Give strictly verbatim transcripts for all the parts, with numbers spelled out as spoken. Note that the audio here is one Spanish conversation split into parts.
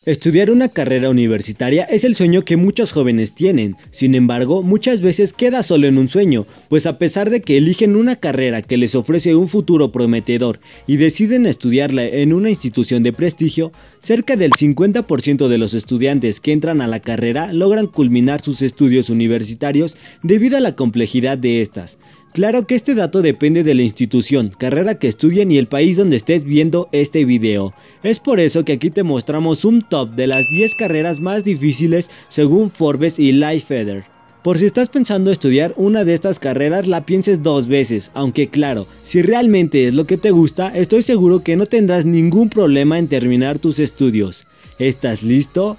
Estudiar una carrera universitaria es el sueño que muchos jóvenes tienen, sin embargo, muchas veces queda solo en un sueño, pues a pesar de que eligen una carrera que les ofrece un futuro prometedor y deciden estudiarla en una institución de prestigio, cerca del cincuenta por ciento de los estudiantes que entran a la carrera logran culminar sus estudios universitarios debido a la complejidad de estas. Claro que este dato depende de la institución, carrera que estudien y el país donde estés viendo este video. Es por eso que aquí te mostramos un top de las diez carreras más difíciles según Forbes y Lifeeder. Por si estás pensando estudiar una de estas carreras, la pienses dos veces, aunque claro, si realmente es lo que te gusta, estoy seguro que no tendrás ningún problema en terminar tus estudios. ¿Estás listo?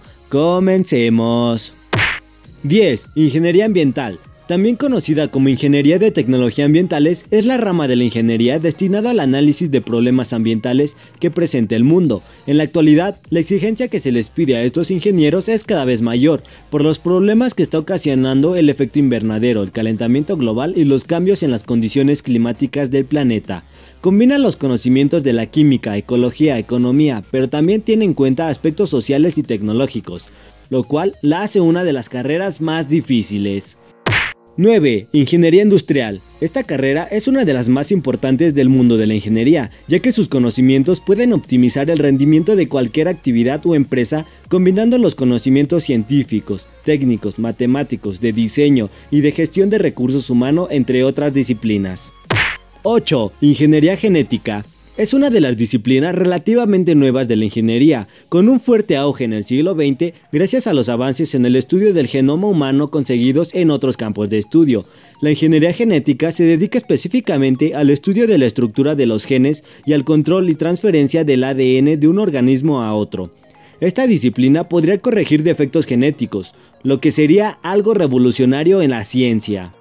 ¡Comencemos! diez. Ingeniería ambiental. También conocida como Ingeniería de Tecnología Ambientales, es la rama de la ingeniería destinada al análisis de problemas ambientales que presenta el mundo. En la actualidad, la exigencia que se les pide a estos ingenieros es cada vez mayor, por los problemas que está ocasionando el efecto invernadero, el calentamiento global y los cambios en las condiciones climáticas del planeta. Combina los conocimientos de la química, ecología, economía, pero también tiene en cuenta aspectos sociales y tecnológicos, lo cual la hace una de las carreras más difíciles. nueve. Ingeniería industrial. Esta carrera es una de las más importantes del mundo de la ingeniería, ya que sus conocimientos pueden optimizar el rendimiento de cualquier actividad o empresa combinando los conocimientos científicos, técnicos, matemáticos, de diseño y de gestión de recursos humanos, entre otras disciplinas. ocho. Ingeniería genética. Es una de las disciplinas relativamente nuevas de la ingeniería, con un fuerte auge en el siglo veinte gracias a los avances en el estudio del genoma humano conseguidos en otros campos de estudio. La ingeniería genética se dedica específicamente al estudio de la estructura de los genes y al control y transferencia del A D N de un organismo a otro. Esta disciplina podría corregir defectos genéticos, lo que sería algo revolucionario en la ciencia.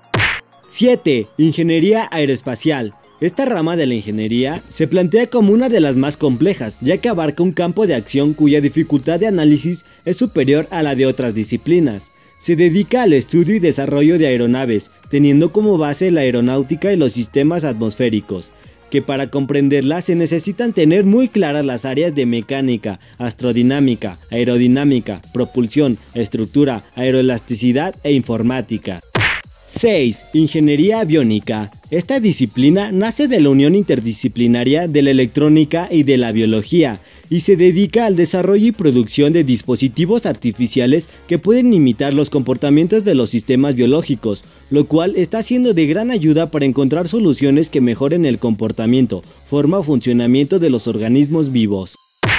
siete. Ingeniería aeroespacial. Esta rama de la ingeniería se plantea como una de las más complejas, ya que abarca un campo de acción cuya dificultad de análisis es superior a la de otras disciplinas. Se dedica al estudio y desarrollo de aeronaves, teniendo como base la aeronáutica y los sistemas atmosféricos, que para comprenderla se necesitan tener muy claras las áreas de mecánica, astrodinámica, aerodinámica, propulsión, estructura, aeroelasticidad e informática. seis. Ingeniería aviónica. Esta disciplina nace de la unión interdisciplinaria de la electrónica y de la biología y se dedica al desarrollo y producción de dispositivos artificiales que pueden imitar los comportamientos de los sistemas biológicos, lo cual está siendo de gran ayuda para encontrar soluciones que mejoren el comportamiento, forma o funcionamiento de los organismos vivos.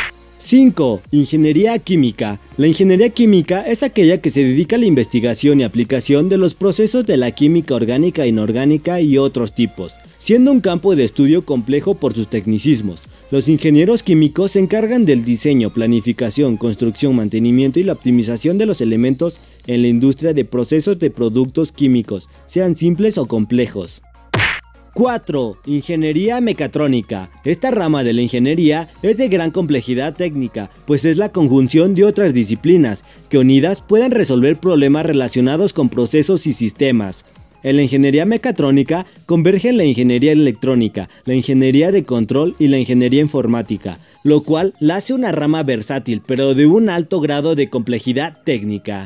cinco. Ingeniería química. La ingeniería química es aquella que se dedica a la investigación y aplicación de los procesos de la química orgánica, inorgánica y otros tipos, siendo un campo de estudio complejo por sus tecnicismos. Los ingenieros químicos se encargan del diseño, planificación, construcción, mantenimiento y la optimización de los elementos en la industria de procesos de productos químicos, sean simples o complejos. cuatro. Ingeniería mecatrónica. Esta rama de la ingeniería es de gran complejidad técnica, pues es la conjunción de otras disciplinas, que unidas pueden resolver problemas relacionados con procesos y sistemas. En la ingeniería mecatrónica convergen la ingeniería electrónica, la ingeniería de control y la ingeniería informática, lo cual la hace una rama versátil, pero de un alto grado de complejidad técnica.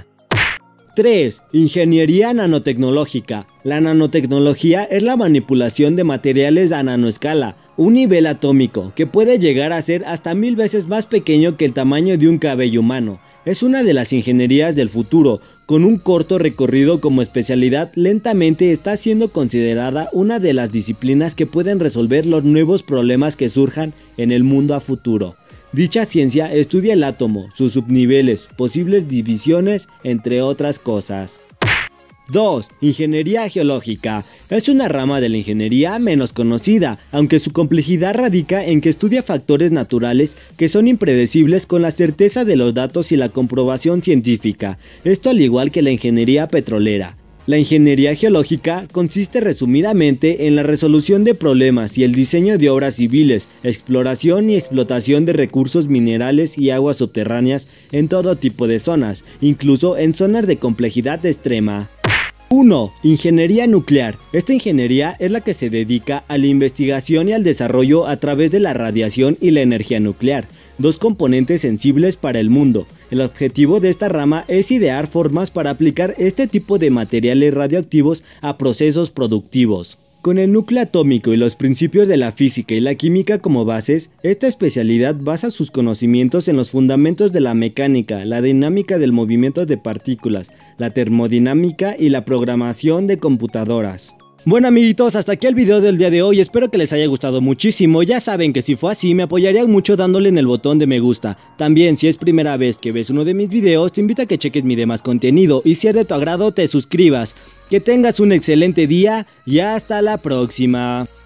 tres. Ingeniería nanotecnológica. La nanotecnología es la manipulación de materiales a nanoescala, un nivel atómico que puede llegar a ser hasta mil veces más pequeño que el tamaño de un cabello humano. Es una de las ingenierías del futuro, con un corto recorrido como especialidad, lentamente está siendo considerada una de las disciplinas que pueden resolver los nuevos problemas que surjan en el mundo a futuro. Dicha ciencia estudia el átomo, sus subniveles, posibles divisiones, entre otras cosas. dos. Ingeniería geológica. Es una rama de la ingeniería menos conocida, aunque su complejidad radica en que estudia factores naturales que son impredecibles con la certeza de los datos y la comprobación científica. Esto al igual que la ingeniería petrolera. La ingeniería geológica consiste resumidamente en la resolución de problemas y el diseño de obras civiles, exploración y explotación de recursos minerales y aguas subterráneas en todo tipo de zonas, incluso en zonas de complejidad extrema. uno. Ingeniería nuclear. Esta ingeniería es la que se dedica a la investigación y al desarrollo a través de la radiación y la energía nuclear, dos componentes sensibles para el mundo. El objetivo de esta rama es idear formas para aplicar este tipo de materiales radioactivos a procesos productivos. Con el núcleo atómico y los principios de la física y la química como bases, esta especialidad basa sus conocimientos en los fundamentos de la mecánica, la dinámica del movimiento de partículas, la termodinámica y la programación de computadoras. Bueno amiguitos, hasta aquí el video del día de hoy, espero que les haya gustado muchísimo. Ya saben que si fue así me apoyarían mucho dándole en el botón de me gusta. También si es primera vez que ves uno de mis videos te invito a que cheques mi demás contenido y si es de tu agrado te suscribas. Que tengas un excelente día y hasta la próxima.